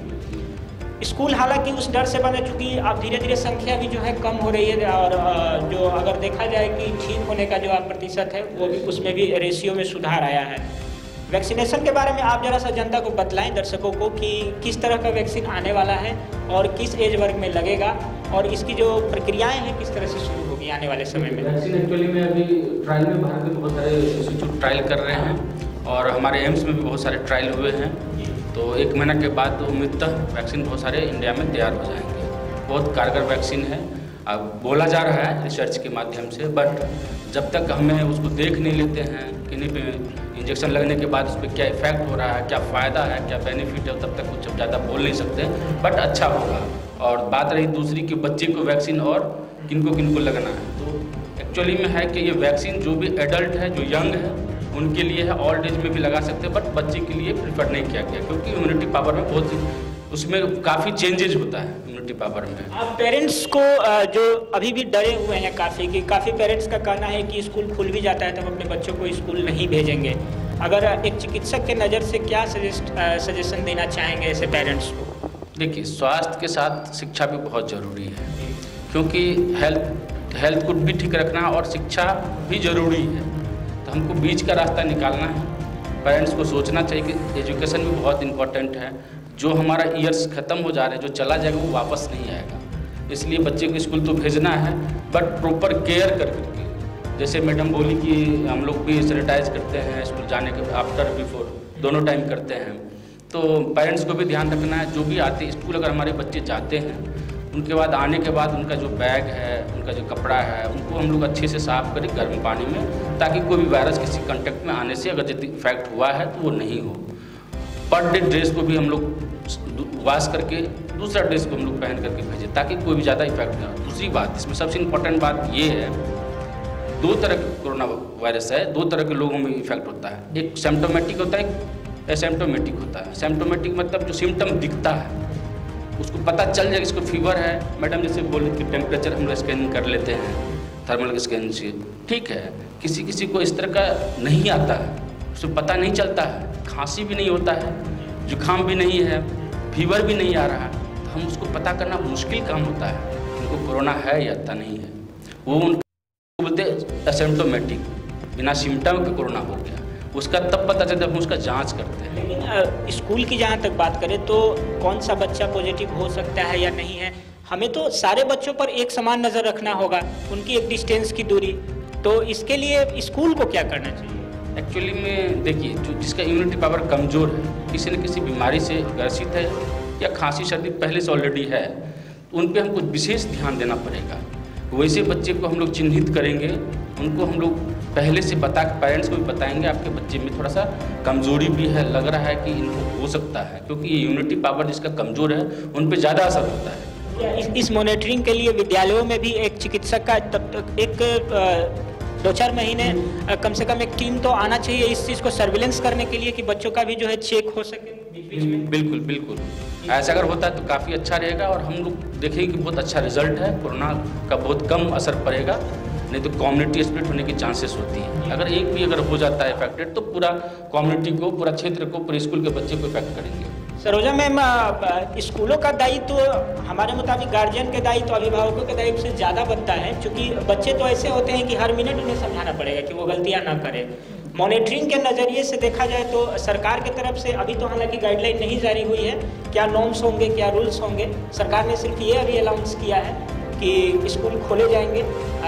स्कूल हालांकि उस डर से बंद है चूँकि अब धीरे धीरे संख्या भी जो है कम हो रही है और जो अगर देखा जाए कि ठीक होने का जो प्रतिशत है वो भी उसमें भी रेशियो में सुधार आया है। वैक्सीनेशन के बारे में आप जरा सा जनता को बतलाएं, दर्शकों को, कि किस तरह का वैक्सीन आने वाला है और किस एज वर्ग में लगेगा और इसकी जो प्रक्रियाएं हैं किस तरह से शुरू होगी आने वाले समय में। वैक्सीन एक्चुअली में अभी ट्रायल में भारत में बहुत सारे इंस्टीट्यूट ट्रायल कर रहे हैं और हमारे एम्स में भी बहुत सारे ट्रायल हुए हैं। तो एक महीना के बाद तो उम्मीदतः वैक्सीन बहुत सारे इंडिया में तैयार हो जाएंगे। बहुत कारगर वैक्सीन है, अब बोला जा रहा है रिसर्च के माध्यम से, बट जब तक हमें उसको देख नहीं लेते हैं किन्हीं पे इंजेक्शन लगने के बाद उस पर क्या इफेक्ट हो रहा है, क्या फ़ायदा है, क्या बेनिफिट है, तब तक कुछ ज़्यादा बोल नहीं सकते, बट अच्छा होगा। और बात रही दूसरी कि बच्चे को वैक्सीन और किनको किनको लगना है, तो एक्चुअली में है कि ये वैक्सीन जो भी एडल्ट है, जो यंग है, उनके लिए है, ओल्ड एज में भी लगा सकते हैं, बट बच्चे के लिए प्रीफर नहीं किया गया क्योंकि इम्यूनिटी पावर में बहुत उसमें काफ़ी चेंजेज होता है इम्यूनिटी पावर में। अब पेरेंट्स को जो अभी भी डरे हुए हैं काफ़ी कि काफ़ी पेरेंट्स का कहना है कि स्कूल खुल भी जाता है तब अपने बच्चों को स्कूल नहीं भेजेंगे। अगर एक चिकित्सक के नज़र से क्या सजेस्ट सजेशन देना चाहेंगे ऐसे पेरेंट्स को? देखिए, स्वास्थ्य के साथ शिक्षा भी बहुत ज़रूरी है क्योंकि हेल्थ हेल्थ को भी ठीक रखना और शिक्षा भी ज़रूरी है। तो हमको बीच का रास्ता निकालना है। पेरेंट्स को सोचना चाहिए कि एजुकेशन भी बहुत इम्पोर्टेंट है। जो हमारा ईयर्स ख़त्म हो जा रहे हैं, जो चला जाएगा वो वापस नहीं आएगा, इसलिए बच्चे को स्कूल तो भेजना है, बट प्रॉपर केयर कर करके। जैसे मैडम बोली कि हम लोग भी सैनिटाइज करते हैं स्कूल जाने के आफ्टर बिफोर, दोनों टाइम करते हैं। तो पेरेंट्स को भी ध्यान रखना है, जो भी आते स्कूल अगर हमारे बच्चे जाते हैं उनके बाद आने के बाद उनका जो बैग है, उनका जो कपड़ा है, उनको हम लोग अच्छे से साफ़ करें गर्म पानी में, ताकि कोई भी वायरस किसी कांटेक्ट में आने से अगर यदि इफेक्ट हुआ है तो वो नहीं हो। पर डे ड्रेस को भी हम लोग वॉश करके दूसरा ड्रेस को हम लोग पहन करके भेजें ताकि कोई भी ज़्यादा इफेक्ट ना हो। दूसरी बात, इसमें सबसे इम्पोर्टेंट बात ये है, दो तरह के कोरोना वायरस है, दो तरह के लोगों में इफेक्ट होता है। एक सिम्टोमेटिक होता है, एक एसिम्टोमेटिक होता है। सिम्टोमेटिक मतलब जो सिम्टम दिखता है उसको पता चल जाएगा इसको फीवर है, मैडम जैसे बोली कि टेम्परेचर हम लोग स्कैनिंग कर लेते हैं थर्मल स्कैन से, ठीक है। किसी किसी को इस तरह का नहीं आता है, उसे पता नहीं चलता है, खांसी भी नहीं होता है, जुकाम भी नहीं है, फीवर भी नहीं आ रहा है, तो हम उसको पता करना मुश्किल काम होता है उनको कोरोना है या नहीं है। वो उनको बोलते एसिम्टोमेटिक, बिना सिम्टम के कोरोना हो गया, उसका तब पता चलता है, हम उसका जांच करते हैं। लेकिन स्कूल की जहाँ तक बात करें तो कौन सा बच्चा पॉजिटिव हो सकता है या नहीं है, हमें तो सारे बच्चों पर एक समान नज़र रखना होगा, उनकी एक डिस्टेंस की दूरी। तो इसके लिए स्कूल को क्या करना चाहिए? एक्चुअली में देखिए, जो जिसका इम्यूनिटी पावर कमज़ोर है, किसी न किसी बीमारी से ग्रसित है या खांसी सर्दी पहले से ऑलरेडी है, उन पे हमको विशेष ध्यान देना पड़ेगा। वैसे बच्चे को हम लोग चिन्हित करेंगे, उनको हम लोग पहले से बता पेरेंट्स को भी बताएंगे आपके बच्चे में थोड़ा सा कमज़ोरी भी है, लग रहा है कि इनको हो सकता है, क्योंकि ये इम्यूनिटी पावर जिसका कमज़ोर है उन पर ज़्यादा असर होता है। इस, इस मॉनिटरिंग के लिए विद्यालयों में भी एक चिकित्सक का तब तक एक दो चार महीने कम से कम एक टीम तो आना चाहिए इस चीज़ को सर्विलेंस करने के लिए कि बच्चों का भी जो है चेक हो सके बीच बीच में। बिल्कुल बिल्कुल, ऐसा अगर होता है तो काफ़ी अच्छा रहेगा और हम लोग देखेंगे कि बहुत अच्छा रिजल्ट है, कोरोना का बहुत कम असर पड़ेगा, नहीं तो कम्युनिटी स्प्रेड होने की चांसेस होती है। अगर एक भी अगर हो जाता है इफेक्टेड तो पूरा कम्युनिटी को, पूरा क्षेत्र को, पूरे स्कूल के बच्चे को इफेक्ट करेंगे। सरोजा मैम, स्कूलों का दायित्व तो हमारे मुताबिक गार्जियन के दायित्व तो अभिभावकों के दायित्व से ज़्यादा बनता है, क्योंकि बच्चे तो ऐसे होते हैं कि हर मिनट उन्हें समझाना पड़ेगा कि वो गलतियां ना करें। मॉनिटरिंग के नज़रिए से देखा जाए तो सरकार की तरफ से अभी तो हालांकि गाइडलाइन नहीं जारी हुई है, क्या नॉर्म्स होंगे, क्या रूल्स होंगे। सरकार ने सिर्फ ये अभी अनाउंस किया है कि स्कूल खोले जाएंगे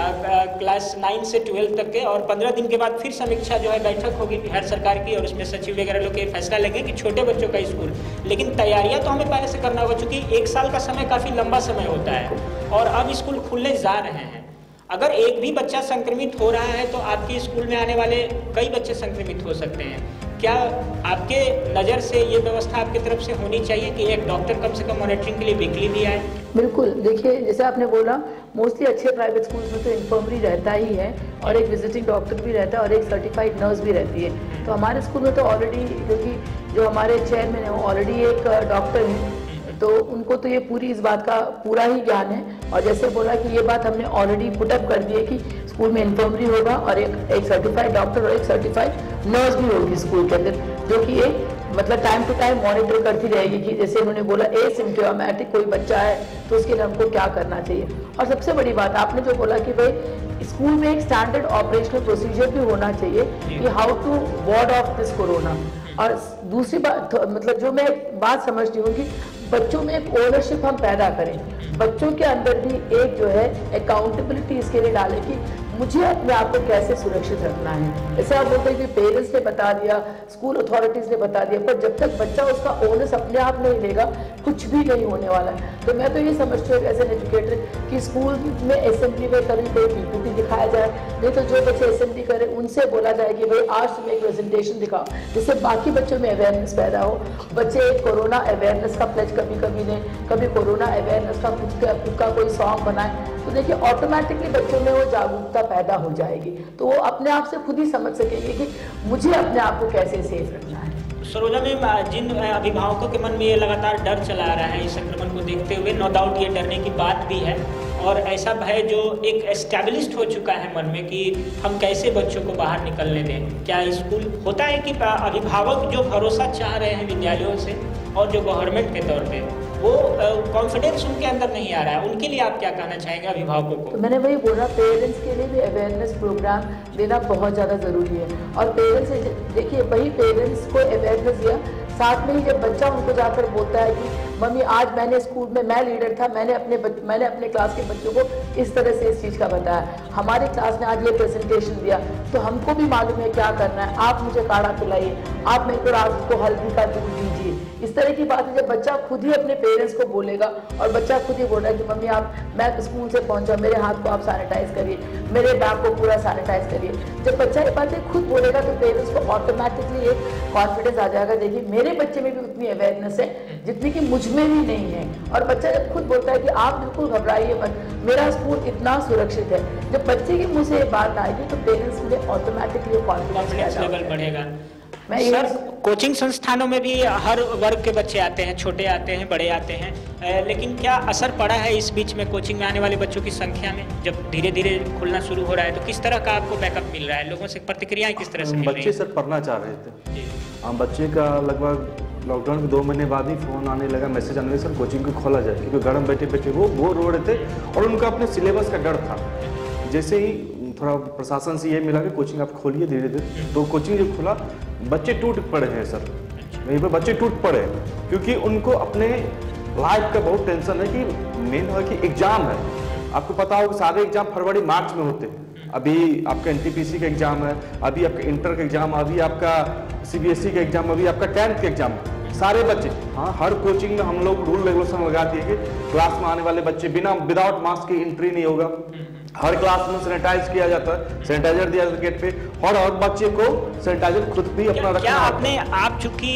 क्लास नाइन से ट्वेल्व तक के, और पंद्रह दिन के बाद फिर समीक्षा जो है बैठक होगी बिहार सरकार की, और उसमें सचिव वगैरह लोग ये फैसला लेंगे कि छोटे बच्चों का स्कूल। लेकिन तैयारियां तो हमें पहले से करना होगा, चूँकि एक साल का समय काफ़ी लंबा समय होता है और अब स्कूल खुलने जा रहे हैं। अगर एक भी बच्चा संक्रमित हो रहा है तो आपके स्कूल में आने वाले कई बच्चे संक्रमित हो सकते हैं। क्या आपके नज़र से ये व्यवस्था आपकी तरफ से होनी चाहिए कि एक डॉक्टर कम से कम मॉनिटरिंग के लिए वीकली भी आए? बिल्कुल, देखिए जैसे आपने बोला, मोस्टली अच्छे प्राइवेट स्कूल्स में तो इन्फर्मरी रहता ही है और एक विजिटिंग डॉक्टर भी रहता है और एक सर्टिफाइड नर्स भी रहती है। तो हमारे स्कूल में तो ऑलरेडी, क्योंकि जो हमारे चेयरमैन है वो ऑलरेडी एक डॉक्टर हैं, तो उनको तो ये पूरी इस बात का पूरा ही ज्ञान है। और जैसे बोला कि ये बात हमने ऑलरेडी पुटअप कर दी है कि स्कूल में इन्फर्मरी होगा और एक एक सर्टिफाइड डॉक्टर और एक सर्टिफाइड नर्स भी होगी स्कूल के अंदर, जो कि एक मतलब टाइम टू टाइम मॉनिटर करती रहेगी कि जैसे उन्होंने बोला एसिम्प्टोमेटिक कोई बच्चा है तो उसके लिए हमको क्या करना चाहिए। और सबसे बड़ी बात आपने जो बोला कि भाई स्कूल में एक स्टैंडर्ड ऑपरेशनल प्रोसीजर भी होना चाहिए कि how to ward off this corona. और दूसरी बात मतलब जो मैं बात समझती हूँ कि बच्चों में एक ओनरशिप हम पैदा करें, बच्चों के अंदर भी एक जो है अकाउंटेबिलिटी इसके लिए डालें कि मुझे अपने आप को कैसे सुरक्षित रखना है। जैसे आप बोलते हैं कि पेरेंट्स ने बता दिया, स्कूल अथॉरिटीज ने बता दिया, पर जब तक बच्चा उसका ओनर्स अपने आप नहीं लेगा कुछ भी नहीं होने वाला है। तो मैं तो ये समझती हूँ एज एन एजुकेटर कि स्कूल में असेंबली में कभी कोई पीपीटी दिखाया जाए, नहीं तो जो बच्चे असेंबली करें उनसे बोला जाए कि भाई आज तुम एक प्रेजेंटेशन दिखाओ, जिससे बाकी बच्चों में अवेयरनेस पैदा हो। बच्चे कोरोना अवेयरनेस का प्लेज कभी कभी दें, कभी कोरोना अवेयरनेस का खुद का खुद का कोई सॉन्ग बनाए, तो देखिए ऑटोमेटिकली बच्चों में वो जागरूकता पैदा हो जाएगी, तो वो अपने आप से खुद ही समझ सकेंगे कि मुझे अपने आप को कैसे सेफ रखना है। सरोजा मैम, जिन अभिभावकों के मन में ये लगातार डर चला आ रहा है इस संक्रमण को देखते हुए, नो डाउट ये डरने की बात भी है, और ऐसा भय जो एक एस्टैब्लिश्ड हो चुका है मन में कि हम कैसे बच्चों को बाहर निकलने दें। क्या स्कूल होता है कि अभिभावक जो भरोसा चाह रहे हैं विद्यालयों से और जो गवर्नमेंट के तौर पे, वो कॉन्फिडेंस उनके अंदर नहीं आ रहा है, उनके लिए आप क्या कहना चाहेंगे अभिभावकों को? तो मैंने वही बोला, पेरेंट्स के लिए भी अवेयरनेस प्रोग्राम देना बहुत ज़्यादा ज़रूरी है। और पेरेंट्स देखिए, वही पेरेंट्स को अवेयरनेस दिया, साथ में ही जब बच्चा उनको जाकर बोलता है कि मम्मी आज मैंने स्कूल में, मैं लीडर था, मैंने अपने बच, मैंने अपने क्लास के बच्चों को इस तरह से इस चीज़ का बताया, हमारी क्लास ने आज ये प्रेजेंटेशन दिया, तो हमको भी मालूम है क्या करना है, आप मुझे काढ़ा पिलाइए, आप मेरे को रात को हल्दी का दूध दीजिए। इस तरह की बात है जब बच्चा खुद ही अपने पेरेंट्स को बोलेगा और बच्चा खुद ही बोल रहा है कि मम्मी आप, मैं स्कूल से पहुंचा, मेरे हाथ को आप सैनिटाइज करिए, मेरे बैग को पूरा सैनिटाइज करिए। जब बच्चा ये बातें खुद बोलेगा तो पेरेंट्स को ऑटोमेटिकली एक कॉन्फिडेंस आ जाएगा, देखिए मेरे बच्चे में भी उतनी अवेयरनेस है जितनी कि मुझ में भी नहीं है। और बच्चा जब खुद बोलता है कि आप बिल्कुल घबराइए मत, मेरा स्कूल इतना सुरक्षित है, जब बच्चे के मुंह से ये बात आएगी तो पेरेंट्स के लिए ऑटोमेटिकली कॉन्फिडेंस लेवल बढ़ेगा। मैं सर, कोचिंग संस्थानों में भी हर वर्ग के बच्चे आते हैं, छोटे आते हैं, बड़े आते हैं, लेकिन क्या असर पड़ा है इस बीच में कोचिंग में आने वाले बच्चों की संख्या में? जब धीरे धीरे खुलना शुरू हो रहा है तो किस तरह का आपको बैकअप मिल रहा है, लोगों से प्रतिक्रियाएं किस तरह से मिल रही हैं? बच्चे सर पढ़ना चाह रहे थे, हम बच्चे का लगभग लॉकडाउन के दो महीने बाद ही फ़ोन आने लगा, मैसेज आने लगा, सर कोचिंग को खोला जाए, क्योंकि घर में बैठे बैठे वो वो रो रहे थे और उनका अपने सिलेबस का डर था। जैसे ही थोड़ा प्रशासन से ये मिला कि कोचिंग आप खोलिए धीरे धीरे, तो कोचिंग जब खुला बच्चे टूट पड़े हैं सर, वहीं पर बच्चे टूट पड़े क्योंकि उनको अपने लाइफ का बहुत टेंशन है कि मेन है कि एग्जाम है। आपको पता होगा सारे एग्जाम फरवरी मार्च में होते हैं, अभी आपका एनटीपीसी का एग्जाम है, अभी आपका इंटर का एग्जाम, अभी आपका सीबीएसई का एग्जाम, अभी आपका टेंथ का एग्जाम, सारे बच्चे। हाँ, हर कोचिंग में हम लोग रूल रेगुलेशन लगा दिए कि क्लास में आने वाले बच्चे बिना विदाउट मास्क की एंट्री नहीं होगा, हर क्लास में सैनिटाइज किया जाता है, सैनिटाइजर दिया जाता है गेट पे, और हर बच्चे को सैनिटाइजर खुद भी अपना रखना। क्या आपने, आप चूंकि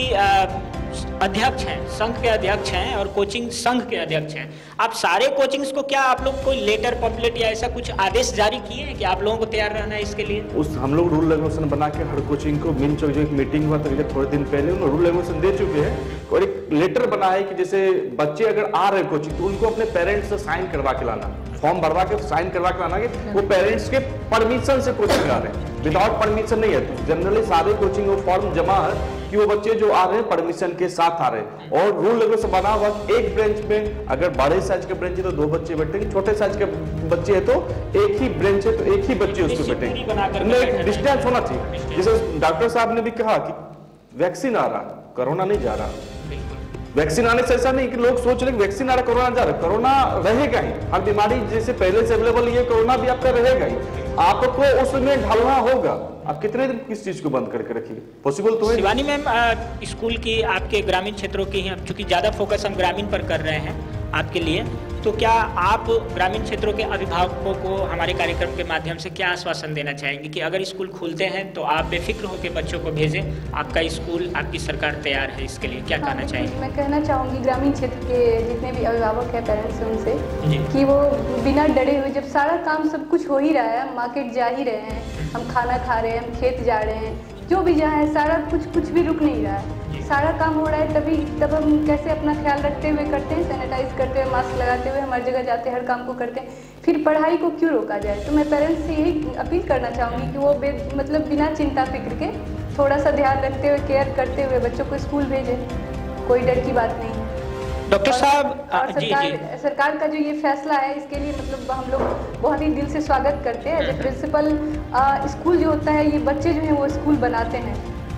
अध्यक्ष हैं, संघ के अध्यक्ष हैं और कोचिंग संघ के अध्यक्ष हैं, आप सारे कोचिंग्स को क्या आप लोग कोई लेटर पम्पलेट या ऐसा कुछ आदेश जारी किए हैं कि आप लोगों को तैयार रहना है इसके लिए? उस हम लोग रूल रेगुलेशन बना के हर कोचिंग को मिल चुके, जो एक मीटिंग हुआ था थोड़े दिन पहले, उन्होंने रूल रेगुलेशन दे चुके हैं और एक लेटर बना है कि जैसे बच्चे अगर आ रहे कोचिंग तो उनको अपने पेरेंट्स से साइन करवा के लाना, फॉर्म भरवा के साइन करवा के लाना कि वो पेरेंट्स के परमिशन से कोचिंग आ रहे हैं, विदाउट परमिशन नहीं है। जनरली सारे कोचिंग वो फॉर्म जमा है कि वो बच्चे जो आ रहे हैं परमिशन के साथ आ रहे हैं, और रूल रेगुलेशन बना हुआ एक ब्रेंच में अगर बड़े साइज के ब्रेंच है तो दो बच्चे बैठेंगे, छोटे साइज के बच्चे है तो एक ही ब्रेंच है तो एक ही बच्चे उसको बैठेंगे, डिस्टेंस होना चाहिए। जैसे डॉक्टर साहब ने भी कहा कि वैक्सीन आ रहा, कोरोना नहीं जा रहा। वैक्सीन आने से ऐसा नहीं कि लोग सोच रहे वैक्सीन आ रहा कोरोना जा रहा है, कोरोना रहेगा ही। हर बीमारी जैसे पहले से अवेलेबल ये कोरोना भी आपका रहेगा ही, आपको उसमें ढलना होगा। आप कितने दिन किस चीज को बंद करके रखिए, पॉसिबल तो है। शिवानी मैम, स्कूल की आपके ग्रामीण क्षेत्रों की ही, चूंकि ज्यादा फोकस हम ग्रामीण पर कर रहे हैं आपके लिए, तो क्या आप ग्रामीण क्षेत्रों के अभिभावकों को हमारे कार्यक्रम के माध्यम से क्या आश्वासन देना चाहेंगे कि अगर स्कूल खुलते हैं तो आप बेफिक्र होकर बच्चों को भेजें, आपका स्कूल, आपकी सरकार तैयार है इसके लिए, क्या हाँ, कहना चाहेंगे? मैं कहना चाहूँगी ग्रामीण क्षेत्र के जितने भी अभिभावक हैं, पेरेंट्स, उनसे कि वो बिना डरे हुए, जब सारा काम सब कुछ हो ही रहा है, हम मार्केट जा ही रहे हैं, हम खाना खा रहे हैं, हम खेत जा रहे हैं, जो भी जहाँ है सारा कुछ कुछ भी रुक नहीं रहा है, सारा काम हो रहा है, तभी तब हम कैसे अपना ख्याल रखते हुए करते हैं, सैनिटाइज करते हुए, मास्क लगाते हुए हम हर जगह जाते हैं, हर काम को करते हैं, फिर पढ़ाई को क्यों रोका जाए? तो मैं पेरेंट्स से यही अपील करना चाहूँगी कि वो बे मतलब बिना चिंता फिक्र के थोड़ा सा ध्यान रखते हुए, केयर करते हुए बच्चों को स्कूल भेजें, कोई डर की बात नहीं है। डॉक्टर साहब, और सरकार सरकार का जो ये फैसला है, इसके लिए मतलब हम लोग बहुत ही दिल से स्वागत करते हैं। एज ए प्रिंसिपल, स्कूल जो होता है, ये बच्चे जो हैं वो स्कूल बनाते हैं,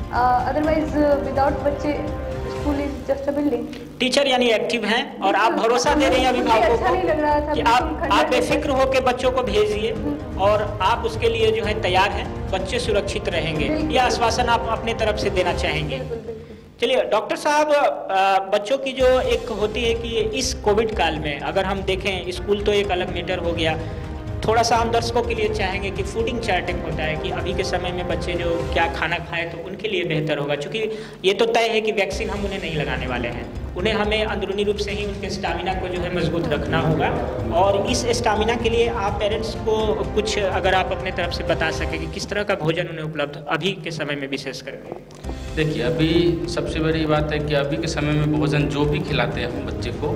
अदरवाइज विदाउट बच्चे school is just a building. Teacher यानी एक्टिव हैं और आप भरोसा दे रहे हैं अभिभावकों अच्छा नहीं लग रहा था कि आप आप बेफिक्र होकर बच्चों को भेजिए और आप उसके लिए जो है तैयार हैं, बच्चे सुरक्षित रहेंगे, यह आश्वासन आप अपने तरफ से देना चाहेंगे? चलिए डॉक्टर साहब, बच्चों की जो एक होती है कि इस कोविड काल में अगर हम देखें, स्कूल तो एक अलग मैटर हो गया, थोड़ा सा हम दर्शकों के लिए चाहेंगे कि फूडिंग चार्टिंग होता है कि अभी के समय में बच्चे जो क्या खाना खाएं तो उनके लिए बेहतर होगा, क्योंकि ये तो तय है कि वैक्सीन हम उन्हें नहीं लगाने वाले हैं, उन्हें हमें अंदरूनी रूप से ही उनके स्टामिना को जो है मजबूत रखना होगा। और इस स्टामिना के लिए आप पेरेंट्स को कुछ अगर आप अपने तरफ से बता सकें कि किस तरह का भोजन उन्हें उपलब्ध अभी के समय में विशेष कर? देखिए, अभी सबसे बड़ी बात है कि अभी के समय में भोजन जो भी खिलाते हैं हम बच्चे को,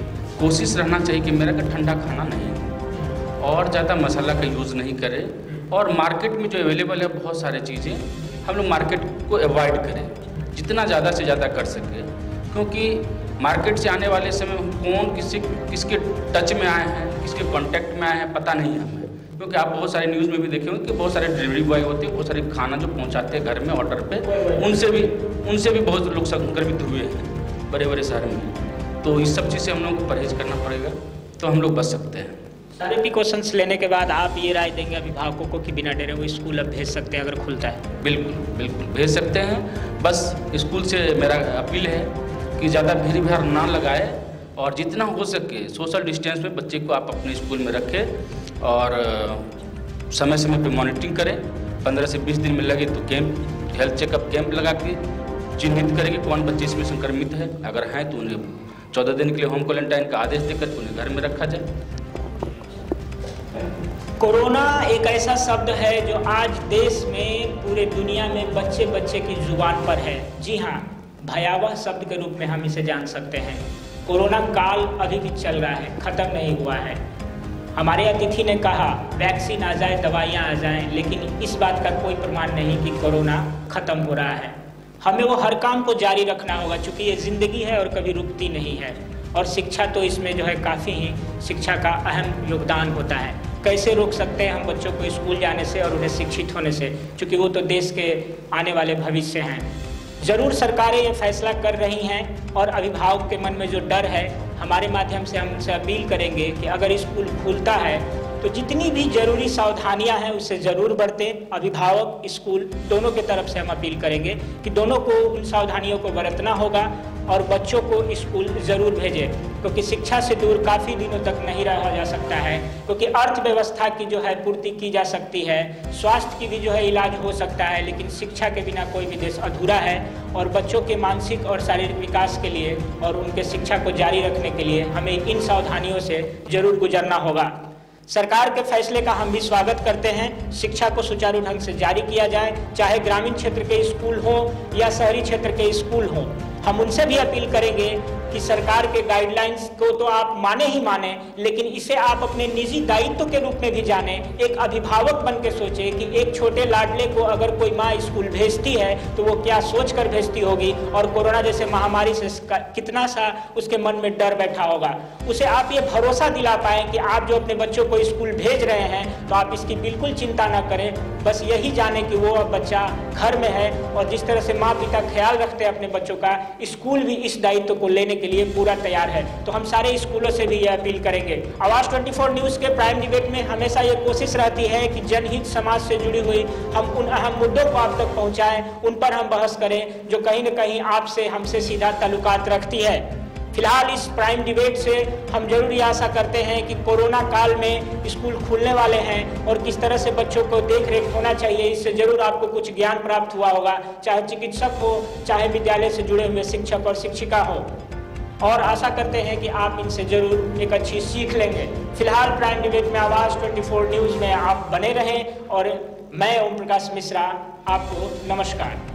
कोशिश रहना चाहिए कि मेरा का ठंडा खाना नहीं और ज़्यादा मसाला का यूज़ नहीं करें, और मार्केट में जो अवेलेबल है बहुत सारी चीज़ें हम लोग मार्केट को अवॉइड करें जितना ज़्यादा से ज़्यादा कर सकें, क्योंकि मार्केट से आने वाले समय कौन किसी किसके टच में आए हैं, किसके कांटेक्ट में आए हैं, पता नहीं है हमें। क्योंकि आप बहुत सारे न्यूज़ में भी देखे होंगे कि बहुत सारे डिलीवरी बॉय होते हैं, बहुत सारे खाना जो पहुंचाते हैं घर में ऑर्डर पे, उनसे भी उनसे भी बहुत लोग संक्रमित हुए हैं बड़े बड़े शहर में। तो इस सब चीज़ से हम लोगों को परहेज करना पड़ेगा, तो हम लोग बच सकते हैं। सारे प्रिकॉशंस लेने के बाद आप ये राय देंगे अभिभावकों को कि बिना डरे वो स्कूल अब भेज सकते हैं अगर खुलता है? बिल्कुल बिल्कुल भेज सकते हैं। बस स्कूल से मेरा अपील है कि ज़्यादा भीड़ भाड़ ना लगाए और जितना हो सके सोशल डिस्टेंस में बच्चे को आप अपने स्कूल में रखें और समय समय पे मॉनिटरिंग करें। पंद्रह से बीस दिन में लगे तो कैंप, हेल्थ चेकअप कैंप लगा के चिन्हित करें कि कौन बच्चे इसमें संक्रमित है, अगर हैं तो उन्हें चौदह दिन के लिए होम क्वारंटाइन का आदेश देकर उन्हें घर में रखा जाए। कोरोना एक ऐसा शब्द है जो आज देश में, पूरे दुनिया में बच्चे बच्चे की जुबान पर है। जी हाँ, भयावह शब्द के रूप में हम इसे जान सकते हैं। कोरोना काल अभी भी चल रहा है, खत्म नहीं हुआ है। हमारे अतिथि ने कहा वैक्सीन आ जाए, दवाइयाँ आ जाएं, लेकिन इस बात का कोई प्रमाण नहीं कि कोरोना खत्म हो रहा है। हमें वो हर काम को जारी रखना होगा, क्योंकि ये जिंदगी है और कभी रुकती नहीं है। और शिक्षा तो इसमें जो है काफ़ी ही शिक्षा का अहम योगदान होता है। कैसे रोक सकते हैं हम बच्चों को स्कूल जाने से और उन्हें शिक्षित होने से, क्योंकि वो तो देश के आने वाले भविष्य हैं। ज़रूर सरकारें ये फैसला कर रही हैं और अभिभावक के मन में जो डर है, हमारे माध्यम से हम उनसे अपील करेंगे कि अगर स्कूल खुलता है तो जितनी भी जरूरी सावधानियां हैं उससे ज़रूर बरतें। अभिभावक, स्कूल दोनों के तरफ से हम अपील करेंगे कि दोनों को उन सावधानियों को बरतना होगा और बच्चों को स्कूल ज़रूर भेजें, क्योंकि शिक्षा से दूर काफ़ी दिनों तक नहीं रहा जा सकता है। क्योंकि अर्थव्यवस्था की जो है पूर्ति की जा सकती है, स्वास्थ्य की भी जो है इलाज हो सकता है, लेकिन शिक्षा के बिना कोई भी देश अधूरा है। और बच्चों के मानसिक और शारीरिक विकास के लिए और उनके शिक्षा को जारी रखने के लिए हमें इन सावधानियों से ज़रूर गुजरना होगा। सरकार के फैसले का हम भी स्वागत करते हैं। शिक्षा को सुचारू ढंग से जारी किया जाए, चाहे ग्रामीण क्षेत्र के स्कूल हो या शहरी क्षेत्र के स्कूल हो। हम उनसे भी अपील करेंगे कि सरकार के गाइडलाइंस को तो आप माने ही माने, लेकिन इसे आप अपने निजी दायित्व के रूप में भी जाने। एक अभिभावक बन के सोचे कि एक छोटे लाडले को अगर कोई माँ स्कूल भेजती है तो वो क्या सोच कर भेजती होगी, और कोरोना जैसे महामारी से कितना सा उसके मन में डर बैठा होगा। उसे आप ये भरोसा दिला पाएं कि आप जो अपने बच्चों को स्कूल भेज रहे हैं तो आप इसकी बिल्कुल चिंता ना करें, बस यही जाने कि वो बच्चा घर में है, और जिस तरह से माँ पिता ख्याल रखते हैं अपने बच्चों का, स्कूल भी इस दायित्व को लेने के लिए पूरा तैयार है। तो हम सारे स्कूलों से भी यह अपील करेंगे। आवाज चौबीस न्यूज के प्राइम डिबेट में हमेशा ये कोशिश रहती है कि जनहित समाज से जुड़ी हुई हम उन अहम मुद्दों को आप तक पहुंचाएं, उन पर हम बहस करें जो कहीं न कहीं आपसे हमसे सीधा ताल्लुकात रखती है। फिलहाल इस प्राइम डिबेट से हम जरूर ये आशा करते हैं कि कोरोना काल में स्कूल खुलने वाले हैं और किस तरह से बच्चों को देख रेख होना चाहिए, इससे जरूर आपको कुछ ज्ञान प्राप्त हुआ होगा, चाहे चिकित्सक हो, चाहे विद्यालय से जुड़े हुए शिक्षक और शिक्षिका हो, और आशा करते हैं कि आप इनसे जरूर एक अच्छी सीख लेंगे। फिलहाल प्राइम डिबेट में आवाज चौबीस न्यूज में आप बने रहें, और मैं ओम प्रकाश मिश्रा आपको नमस्कार।